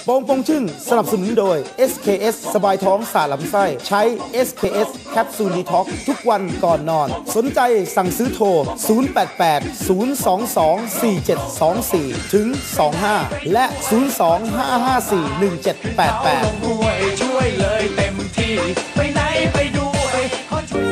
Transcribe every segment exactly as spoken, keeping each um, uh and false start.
ปองปองชึ่งสนับสนุนโดย เอส เค เอส สบายท้องสาลำไส้ใช้ เอส เค เอส แคปซูลดีท็อกทุกวันก่อนนอนสนใจสั่งซื้อโทร ศูนย์ แปด แปด ศูนย์ สอง สอง สี่ เจ็ด สอง สี่ ถึง สอง ห้า และ ศูนย์ สอง ห้า ห้า สี่ หนึ่ง เจ็ด แปด แปดช่วยเลยเต็มที่ไปไหนไปด้วยขอช่วย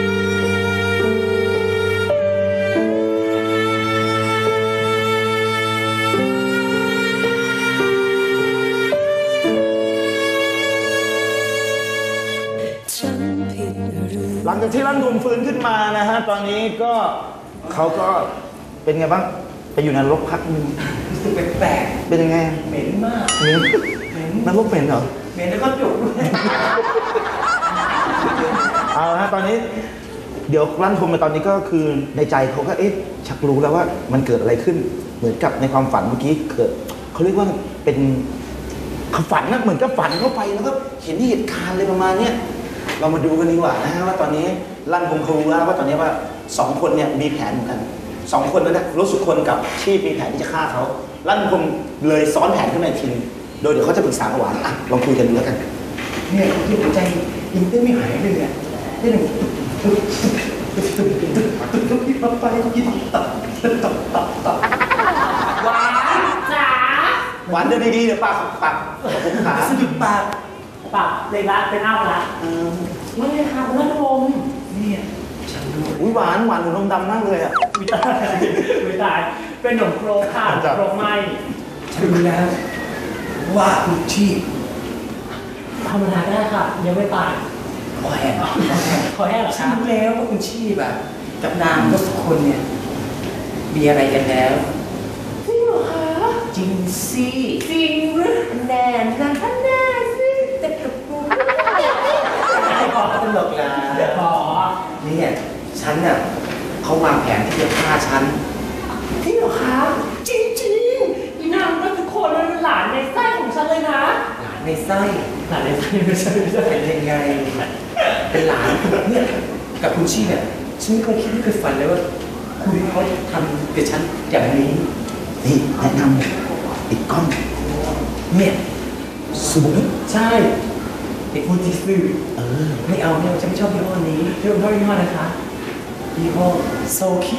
หลังจากที่ลั่นทุมฟื้นขึ้นมานะฮะตอนนี้ก็เขาก็เป็นไงบ้างไปอยู่ในนรกพักนึงรู้สึกแปลกๆเป็นยังไงเหม็นมากเหม็นเหม็นนรกเหม็นเหรอเหม็นแล้วก็จุกด้วยเอาฮะตอนนี้เดี๋ยวลั่นทุมมาตอนนี้ก็คือในใจเขาก็เอ๊ะชักรู้แล้วว่ามันเกิดอะไรขึ้นเหมือนกับในความฝันเมื่อกี้เกิดเขาเรียกว่าเป็นฝันนะเหมือนกับฝันเข้าไปแล้วก็เห็นเหตุการณ์อะไรประมาณเนี้ยเรามาดูกันดีกว่านะฮะว่าตอนนี้ลั่นคงเขารู้แล้วว่าตอนนี้ว่าสองคนเนี่ยมีแผนเหมือนกันสองคนนั้นนะรู้สุคนกับชีพมีแผนที่จะฆ่าเขาลั่นคงเลยซ้อนแผนขึ้นมาทีนึงโดยเดี๋ยวเขาจะปรึกษากับหวานอ่ะลองคุยกันดูแล้วกันเนี่ยเขาคิดหัวใจยิงเต้นไม่หายเลยเนี่ยเต้นหนึ่งตึ๊บตึ๊บตึ๊บตึ๊บตึ๊บตึ๊บตึ๊บตึ๊บตึ๊บไปยิงตับตับตับตับตับหวานจ๋าหวานเดินดีๆเดี๋ยวปากปากผมขาสะดุดปากปากเลยละเป็นอ้าวละไม่เลยค่ะคุณนัทพงศ์เนี่ยฉันรู้อุ้ยหวานหวานหนูนมดำมากเลยอ่ะวิตายวิตายเป็นหนมโครค่ะโครไหมฉันรู้แล้วว่าคุณชีพธรรมดาได้ค่ะยังไม่ตายขอแห้งขอแห้งเหรอฉันรู้แล้วว่าคุณชีพแบบกับนางทุกคนเนี่ยมีอะไรกันแล้วจริงเหรอคะจริงสิจริงหรือแน่นันท่านแน่สิแต่กระปุกไม่พอตลกนะเดี๋ยวพอเนี่ยฉันน่ะเขาวางแผนที่จะฆ่าฉันจริงเหรอคะจริงจริงอีนางก็ทุกคนเป็นหลานในไส้ของฉันเลยนะหลานในไส้หลานในไส้ไม่ใช่ไม่ใช่เป็นยังไงเป็นหลานเนี่ยกับคุณชีเนี่ยฉันไม่เคยคิดไม่เคยฝันเลยว่าคุณเขาทำกับฉันอย่างนี้นี่แนะนำติดกล้องเนี่ยสมุนใช่ไอ้ฟูจิสึเออไม่เอาไม่เอาฉันไม่ชอบยี่ห้อนี้เรื่องเท่ายี่ห้อนะคะยี่ห้อโซคี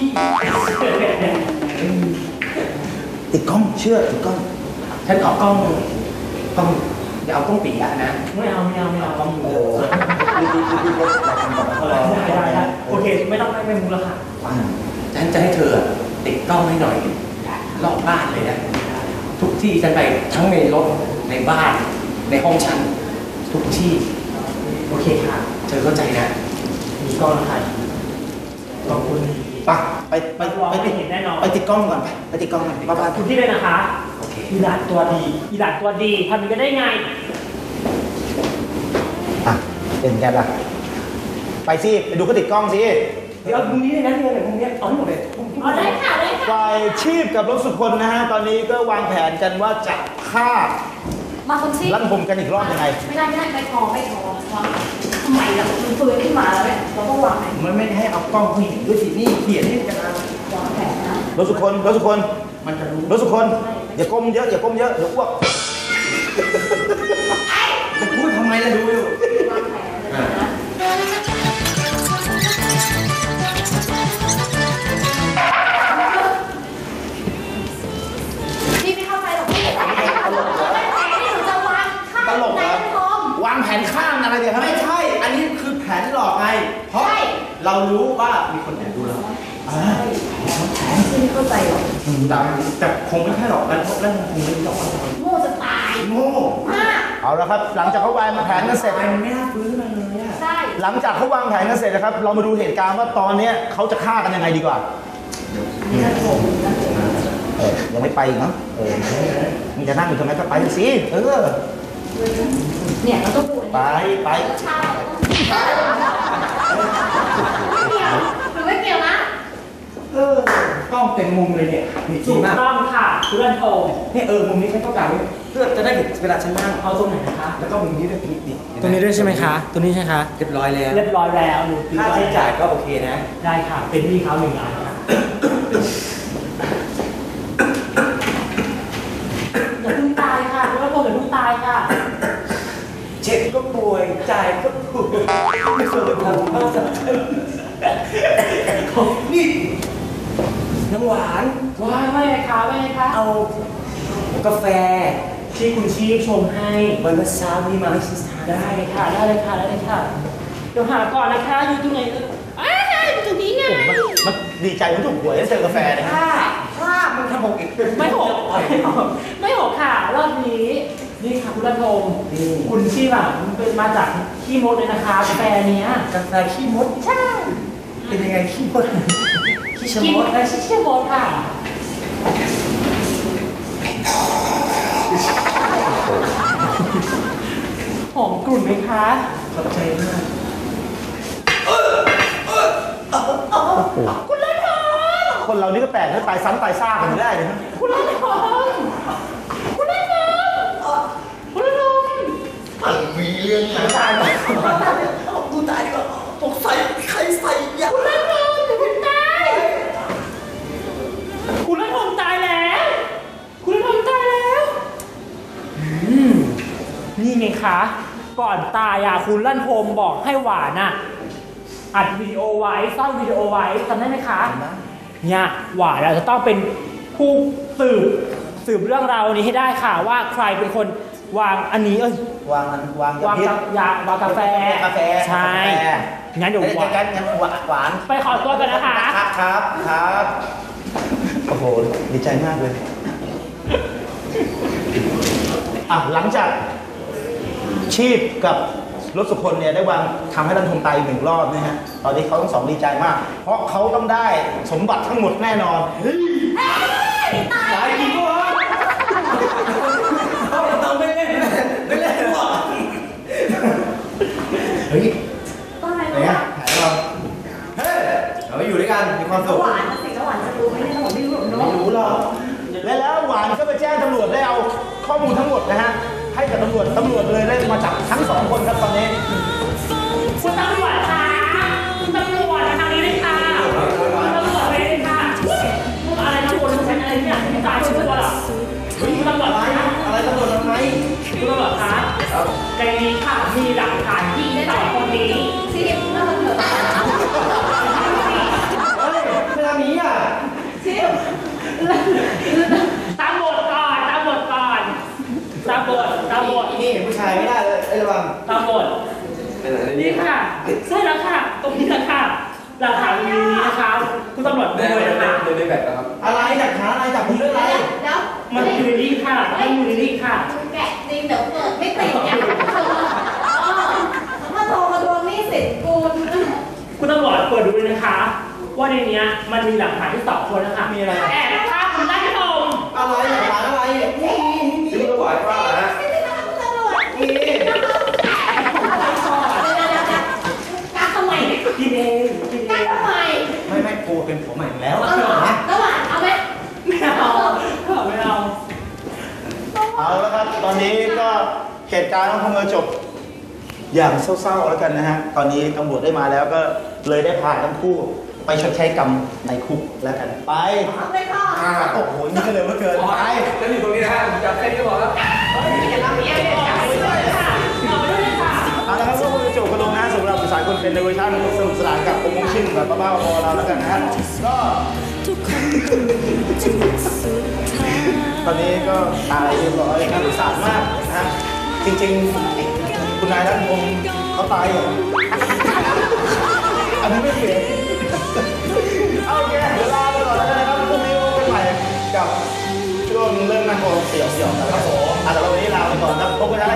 ติดกล้องเชื่อติดกล้องฉันเอากล้องกล้องอย่าเอากล้องปีอะนะไม่เอาไม่เอาไม่เอากล้องมือได้ได้ได้โอเคไม่ต้องไม่มุกแล้วค่ะฉันจะให้เธอติดกล้องให้หน่อยรอบบ้านเลยนะทุกที่ฉันไปทั้งในรถในบ้านในห้องฉันทุกที่โอเคค่ะเธอเข้าใจนะมีกล้องแล้วค่ะขอบคุณปะไปไปไปติดแน่นอนไปติดกล้องก่อนไปไปติดกล้องก่อนบ้าบ้าคุณที่เลยนะคะโอเคอีหลานตัวดีอีหลานตัวดีทำมันก็ได้ไงอ่ะเป็นไงล่ะไปสิไปดูเขาติดกล้องสิเดี๋ยวมุมนี้เลยนะเดี๋ยวมุมนี้เอาให้หมดเลยเอาได้ค่ะได้ค่ะฝ่ายชีพกับรถสุคนนะฮะตอนนี้ก็วางแผนกันว่าจะฆ่ามาคนชีพลั่นพมกันอีกรอบยังไงไม่ได้ไม่ได้ไม่พอไม่พอวางทำไมล่ะมันฟื้นขึ้นมาแล้วเนี่ยเราต้องวางแผนมันไม่ให้เอากล้องผู้หญิงด้วยสินี่เขียนนี่จะวางแผนนะรถสุคนรถสุคนมันจะรู้รถสุคนอย่าก้มเยอะอย่าก้มเยอะเดี๋ยวอ้วกจะพูดทำไมล่ะดูอยู่วางแผนนะพี่ไม่เข้าใจหรอกพี่ตลกนี่หนูจะวางข้ามตลกเหรอวางแผนข้ามอะไรเดี๋ยวไม่ใช่อันนี้คือแผนหลอกไงเพราะเรารู้ว่ามีคนแอบดูเราใช่แผนที่ไม่เข้าใจหรอกแต่แต่คงไม่ใช่หรอกแล้วแล้วคงไม่หลอกโง่จะตายโง่มากเอาละครับหลังจากเขาวางแผนกันเสร็จมันไม่น่าฟื้นมาเลยอ่ะใช่หลังจากเขาวางแผนกันเสร็จนะครับเรามาดูเหตุการณ์ว่าตอนนี้เขาจะฆ่ากันยังไงดีกว่าเออยังไม่ไปอีกเนาะเออมึงจะนั่งอยู่ทำไมก็ไปสิเออเนี่ยเราต้องพูดไปไปไม่เกี่ยวหรือไม่เกี่ยวนะเออกล้องเต็มมุมเลยเนี่ยมีถูกต้องค่ะคุณรันโทเนี่ยเออมุมนี้ไม่ต้องการเพื่อจะได้เห็นเวลาฉันนั่งเอาตรงไหนนะคะแล้วก็มุมนี้ด้วยนี่ตรงนี้ด้วยใช่ไหมคะตรงนี้ใช่ไหมคะเรียบร้อยแล้วเรียบร้อยแล้วดูค่าใช้จ่ายก็โอเคนะได้ค่ะเป็นที่เขาหนึ่งล้านค่ะอย่าเพิ่งตายค่ะคุณรันโทอย่าเพิ่งตายค่ะเจ็บก็ป่วยจ่ายก็ป่วยไม่เคยทำมาสักทีนี่น้ำหวานว่าไม่ไงคะไม่ไงคะเอากาแฟที่คุณชีพชงให้วันละเช้านี้มาให้ฉันทานได้เลยค่ะได้เลยค่ะได้เลยค่ะเดี๋ยวหาก่อนนะคะอยู่ตรงไหนเอออ้าวอยู่ตรงนี้ไงมันมันดีใจมันถูกหวยได้เจอกาแฟนะถ้าถ้ามันทำหกอีกไม่หกไม่หกไม่หกค่ะรอบนี้นี่ค่ะคุณรัฐมคุณชีพอ่ะมันเป็นมาจากขี้มดเลยนะคะกาแฟเนี้ยกาแฟขี้มดใช่เป็นยังไงขี้มดขี้ชะขี้มมดดและขี้มดค่ะหอมกลุ่นไหมคะขอบใจมากคุณรัฐมคนเรานี่ก็แปลกนะตายซ้ำตายซากกันไม่ได้เลยนะคุณรัฐมคุณรัฐมคุณรัฐมมีเรื่องไหนตายไหมกูตายดีกว่าตกใส่ใครใส่ยาคุณรัฐมคุณตายคุณรัฐมตายแล้วคุณรัฐมตายแล้วอืมนี่ไงคะก่อนตายอ่ะคุณลั่นโฮมบอกให้หวานอ่ะอัดวิดีโอไว้ซ่อนวิดีโอไว้จำได้ไหมคะเนี่ยหวานเราจะต้องเป็นผู้สืบสืบเรื่องราวนี้ให้ได้ค่ะว่าใครเป็นคนวางอันนี้เอ้ยวางวางยาวางพิษกายาวางกาแฟกาแฟใช่กาแฟงั้นเดี๋ยวหวานงั้นงั้นหวานหวานไปขอตัวกันนะคะครับครับครับโอ้โหดีใจมากเลยอ่ะหลังจากชีพกับรถสุคนเนี่ยได้วางทำให้ท่านทงตายอีกหนึ่งรอบนะฮะตอนนี้เขาทั้งสองดีใจมาก เพราะเขาต้องได้สมบัติทั้งหมดแน่นอนเฮ้ยตายจริงปะวะเอาเราไม่เล่นไม่เล่นหรอกเฮ้ยตายไหนแล้วอะหายเราเฮ้ยเราไปอยู่ด้วยกันมีความสุขหวานนะสิหวานจะรู้ไหมเนี่ยหวานไม่รู้หรอกเนาะไม่รู้หรอกและแล้วหวานก็ไปแจ้งตำรวจได้เอาข้อมูลทั้งหมดนะฮะให้กับตำรวจตำรวจเลยได้มาจับทั้งสองคนครับตอนนี้คุณตำรวจคะคุณตำรวจทางนี้เลยค่ะคุณตำรวจไปเลยค่ะพวกอะไรนะคนใช้อะไรเนี่ยไม่ตายชื่อตัวหรอคุณตำรวจคะอะไรตำรวจทำไมคุณตำรวจคะในนี้ค่ะมีหลักฐานที่สองคนนี้สิน่าจะเถอะเฮ้ยไม่ทำนี้อ่ะสิตามบทก่อนตามบทก่อนตามบทตามบทนี่เห็นผู้ชายไม่ได้เลยไอ้ระวังตามบทเป็นอะไรนี่ค่ะใช่แล้วค่ะ ตรงนี้แหละค่ะหลักฐานมีนี้นะคะคุณตำรวจดูเลยนะคะเดินในแบบนะครับอะไรจับขาอะไรจับมืออะไรเดี๋ยวมันอยู่ในนี้ค่ะมันอยู่ในนี้ค่ะแกะจริงเดี๋ยวเปิดไม่ติดเนี่ยถ้าโทรมาดวงนี่สิทธิ์กูคุณตำรวจเปิดดูเลยนะคะ ว่าในนี้มันมีหลักฐานที่สองคนนะคะมีอะไรแอบฆ่าคุณได้ชมอะไรจับขาอะไรนี่นี่นี่ก็ไหวว่าฮะนี่การทำไมกินเองกินเอการงทำไมไม่ไม่โกเป็นผัวใหม่แล้วเอาหรอนะแล้วหวานเอาไหมไม่เอาไม่เอาเอาละครับ ตอนนี้ก็เหตุการณ์คงจะจบอย่างเศร้าๆแล้วกันนะฮะตอนนี้ตำรวจได้มาแล้วก็เลยได้พาทั้งคู่ไปชดใช้กรรมในคุกแล้วกันไปเอาไปค่ะโอ้โหนี่ก็เร็วเหลือเกินไปจะอยู่ตรงนี้นะฮะจับแค่นี้ก็พอแล้วอย่ารับเยี่ยมเลยค่ะเอาละครับพวกคุณจบกันลงนะสำหรับสายคนเป็นในเวอร์ชันสนุกสนานกับโปรโมชั่นแบบบ้าๆบอๆเราแล้วกันนะฮะก็ ตอนนี้ก็ตายเรียบร้อยน่าสงสารมากนะฮะจริงๆคุณนายท่านคงเขาตายเหรออันนี้ไม่เปลี่ยนเอาโอเคเดี๋ยวลาไปก่อนแล้วกันนะครับพรุ่งนี้พบกันใหม่กับช่วงเรื่องน่ากลัวเสี่ยวๆกันครับผมอ่ะแต่เราวันนี้ลาไปก่อนครับพบกันนะ